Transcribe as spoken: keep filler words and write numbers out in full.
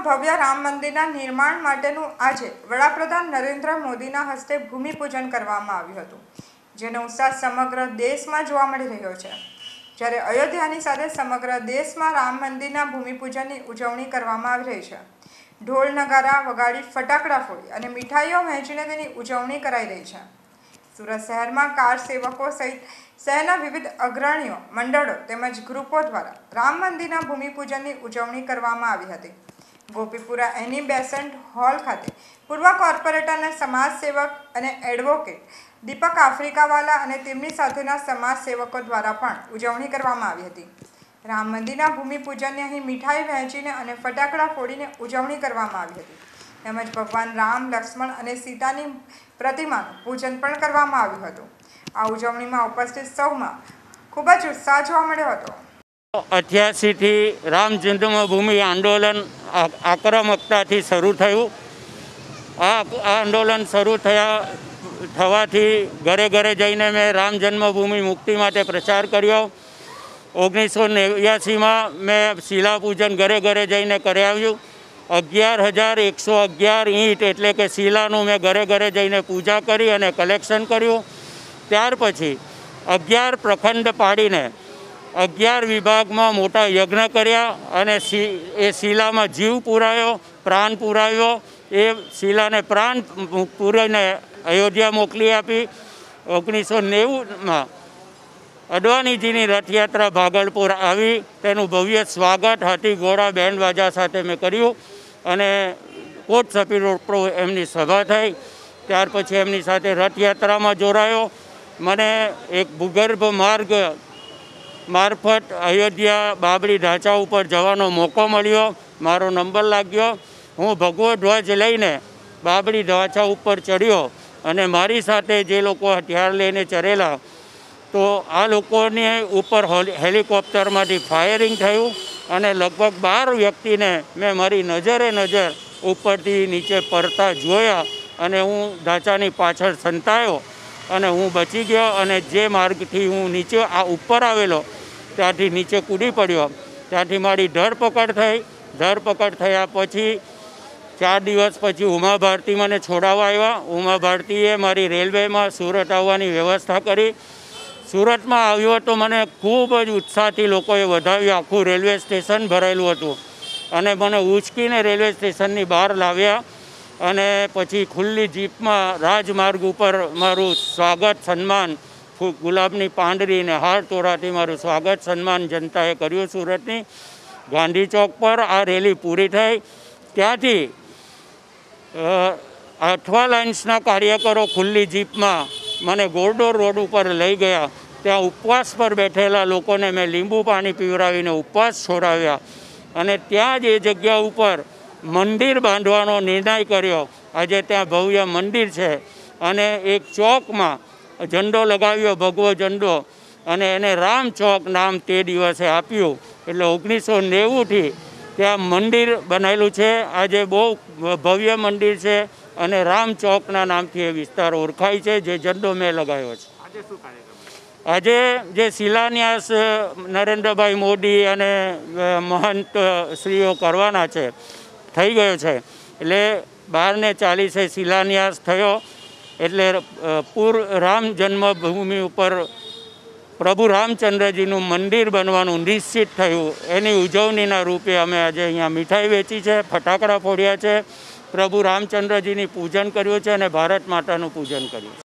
ભવ્ય રામ મંદિરના નિર્માણ માટેનું આજે વડાપ્રધાન નરેન્દ્ર મોદીના હસ્તે ભૂમિપૂજન કરવામાં આવ્યું હતું, જેનો ઉત્સાહ સમગ્ર દેશમાં જોવા મળી રહ્યો છે। જ્યારે અયોધ્યાની સાથે સમગ્ર દેશમાં રામ મંદિરના ભૂમિપૂજનની ઉજવણી કરવામાં આવી રહી છે। ઢોલ નગારા વગાડી, ફટાકડા ફોડી અને મીઠાઈઓ વહેંચીને તેની ઉજવણી કરાઈ રહી છે। સુરત શહેરમાં કાર સેવકો સહિત શહેરના વિવિધ અગ્રણીઓ, મંડળો તેમજ ગ્રુપો દ્વારા રામ મંદિરના ભૂમિપૂજનની ઉજવણી કરવામાં આવી હતી। ગોપીપુરા એની બેસન્ટ હોલ ખાતે પૂર્વ કોર્પોરેટર અને સમાજસેવક અને એડવોકેટ દીપક આફ્રિકાવાલા અને તેમની સાથેના સમાજસેવકો દ્વારા પણ ઉજવણી કરવામાં આવી હતી। રામ મંદિરના ભૂમિપૂજનની અહીં મીઠાઈ વહેંચીને અને ફટાકડા ફોડીને ઉજવણી કરવામાં આવી હતી, તેમજ ભગવાન રામ, લક્ષ્મણ અને સીતાની પ્રતિમાનું પૂજન પણ કરવામાં આવ્યું હતું। આ ઉજવણીમાં ઉપસ્થિત સૌમાં ખૂબ જ ઉત્સાહ જોવા મળ્યો હતો। અઠ્યાસી થી રામ જન્મભૂમિ આંદોલન આક્રમકતાથી શરૂ થયું। આ આંદોલન શરૂ થયા થવાથી ઘરે ઘરે જઈને મેં રામ જન્મભૂમિ મુક્તિ માટે પ્રચાર કર્યો। ઓગણીસો નેવ્યાસીમાં મેં શિલાપૂજન ઘરે ઘરે જઈને કરાવ્યું। અગિયાર હજાર એકસો અગિયાર ઈંટ એટલે કે શિલાનું મેં ઘરે ઘરે જઈને પૂજા કરી અને કલેક્શન કર્યું। ત્યાર પછી અગિયાર પ્રખંડ પાડીને અગિયાર વિભાગમાં મોટા યજ્ઞ કર્યા અને એ શિલામાં જીવ પુરાયો, પ્રાણ પુરાવ્યો। એ શિલાને પ્રાણ પૂરીને અયોધ્યા મોકલી આપી। ઓગણીસો નેવુંમાં અડવાણીજીની રથયાત્રા ભાગલપુર આવી, તેનું ભવ્ય સ્વાગત હાથી ઘોડા બેન્ડ વાજા સાથે મેં કર્યું અને કોટ સપીરો એમની સભા થઈ। ત્યાર પછી એમની સાથે રથયાત્રામાં જોડાયો। મને એક ભૂગર્ભ માર્ગ મારફત અયોધ્યા બાબરી ઢાંચા ઉપર જવાનો મોકો મળ્યો, મારો નંબર લાગ્યો। હું ભગવો ધ્વજ લઈને બાબરી ઢાંચા ઉપર ચડ્યો અને મારી સાથે જે લોકો હથિયાર લઈને ચડેલા, તો આ લોકોને ઉપર હેલિકોપ્ટરમાંથી ફાયરિંગ થયું અને લગભગ બાર વ્યક્તિને મેં મારી નજરે નજર ઉપરથી નીચે પડતા જોયા અને હું ઢાંચાની પાછળ સંતાયો અને હું બચી ગયો અને જે માર્ગથી હું નીચે આ ઉપર આવેલો ત્યાંથી નીચે કૂદી પડ્યો। ત્યાંથી મારી ધરપકડ થઈ। ધરપકડ થયા પછી ચાર દિવસ પછી ઉમા ભારતી મને છોડાવવા આવ્યા। ઉમા ભારતીએ મારી રેલવેમાં સુરત આવવાની વ્યવસ્થા કરી। સુરતમાં આવ્યો તો મને ખૂબ જ ઉત્સાહથી લોકોએ વધાવ્યો। આખું રેલવે સ્ટેશન ભરાયેલું હતું અને મને ઉંચકીને રેલવે સ્ટેશનની બહાર લાવ્યા અને પછી ખુલ્લી જીપમાં રાજમાર્ગ ઉપર મારું સ્વાગત સન્માન ગુલાબની પાંદડી ને હાર તોરાથી મારું સ્વાગત સન્માન જનતાએ કર્યું। સુરતની ગાંધી ચોક પર આ રેલી પૂરી થઈ। ત્યાંથી અઠવા લાઇન્સના કાર્યકરો ખુલ્લી જીપમાં મને ગોરડોર રોડ ઉપર લઈ ગયા। ત્યાં ઉપવાસ પર બેઠેલા લોકોને મેં લીંબુ પાણી પીવડાવીને ઉપવાસ છોડાવ્યા અને ત્યાં જ એ જગ્યા ઉપર મંદિર બાંધવાનો નિર્ણય કર્યો। આજે ત્યાં ભવ્ય મંદિર છે અને એક ચોકમાં ઝંડો લગાવ્યો, ભગવો ઝંડો, અને એને રામ ચોક નામ તે દિવસે આપ્યું। એટલે ઓગણીસો નેવુંથી ત્યાં મંદિર બનાવેલું છે। આજે બહુ ભવ્ય મંદિર છે અને રામ ચોકના નામથી એ વિસ્તાર ઓળખાય છે, જે ઝંડો મેં લગાવ્યો છે। આજે જે શિલાન્યાસ નરેન્દ્રભાઈ મોદી અને મહંત શ્રીઓ કરવાના છે, થઈ ગયો છે। એટલે બારને ચાલીસે શિલાન્યાસ થયો એટલે પૂર રામ જન્મભૂમિ ઉપર પ્રભુ રામચંદ્રજીનું મંદિર બનવાનું નિશ્ચિત થયું। એની ઉજવણીના રૂપે અમે આજે અહીંયા મીઠાઈ વેચી છે, ફટાકડા ફોડ્યા છે, પ્રભુ રામચંદ્રજીની પૂજન કર્યું છે અને ભારત માતાનું પૂજન કર્યું છે।